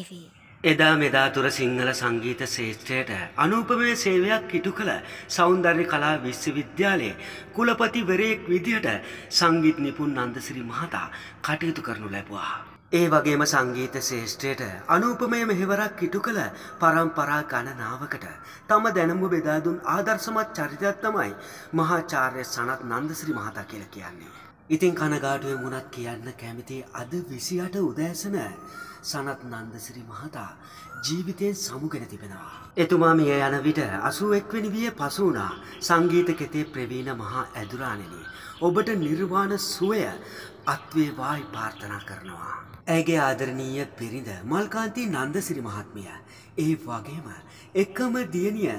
TV. එදා මෙදා තුර සිංහල සංගීත ශේෂ්ත්‍රයට අනූපමය සේවයක් ඉටු කළ සෞන්දර්ය කලා විශ්වවිද්‍යාලයේ කුලපතිවරයෙක් විදිහට සංගීත නිපුන් නන්දසිරි මහතා කටයුතු කරනු ලැබුවා. ඒ වගේම සංගීත ශේෂ්ත්‍රයට අනූපමය මෙහෙවරක් ඉටු කළ පරම්පරා ගණනාවකට තම දැනුම බෙදා දුන් ආදර්ශමත් චරිතයක් තමයි මහාචාර්ය සනත් නන්දසිරි මහතා කියලා කියන්නේ. ඉතින් කනගාටුවෙන් වුණත් කියන්න කැමති අද 28 උදෑසන සනත් නන්දසිරි මහතා ජීවිතයෙන් සමුගෙන තිබෙනවා. එතුමා මිය යන විට 81 වෙනි වියේ පසු වුණා. සංගීත කෙතේ ප්‍රවීණ මහා ඇදුරාණෙනි. ඔබට නිර්වාණ සුවය අත්වේවායි ප්‍රාර්ථනා කරනවා. ඇගේ ආදරණීය බිරිඳ මල්කාන්ති නන්දසිරි මහත්මිය. ඒ වගේම එකම දියණිය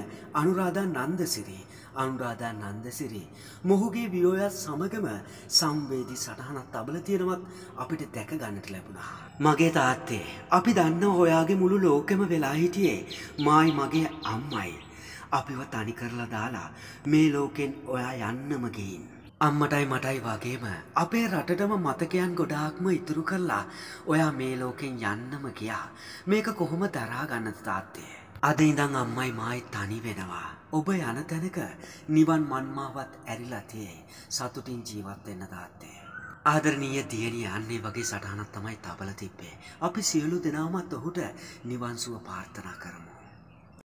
අනුරාධා නන්දසිරි මොහුගේ වියෝයත් සමගම සංවේදී සටහනක් තබල තියෙනවත් අපිට දැක ගන්නට ලැබුණා. මගේ තාත්තේ අපි දන්න ඔයාගේ මුළු ලෝකෙම වෙලා හිටියේ මායි මගේ අම්මයි. අපිව තනි කරලා දාලා මේ ලෝකෙන් ඔයා යන්නම ගිහින්. අම්මටයි මටයි වගේම අපේ රටටම මතකයන් ගොඩාක්ම ඉතුරු කරලා ඔයා මේ ලෝකෙන් යන්නම ගියා. මේක කොහොම දරා ගන්නද තාත්තේ? අද ඉඳන් අම්මයි මායි තනි වෙනවා. ඔබ යන තැනක නිවන් මන්මාවත් ඇරිලා තියෙයි. සතුටින් ජීවත් වෙන්න තාත්තේ. ආදරණීය දියණිය අන්නේ වගේ සටහනක් තමයි තබලා තිබ්බේ. අපි සියලු දෙනාමත් ඔහුට නිවන් සුව ප්‍රාර්ථනා කරමු.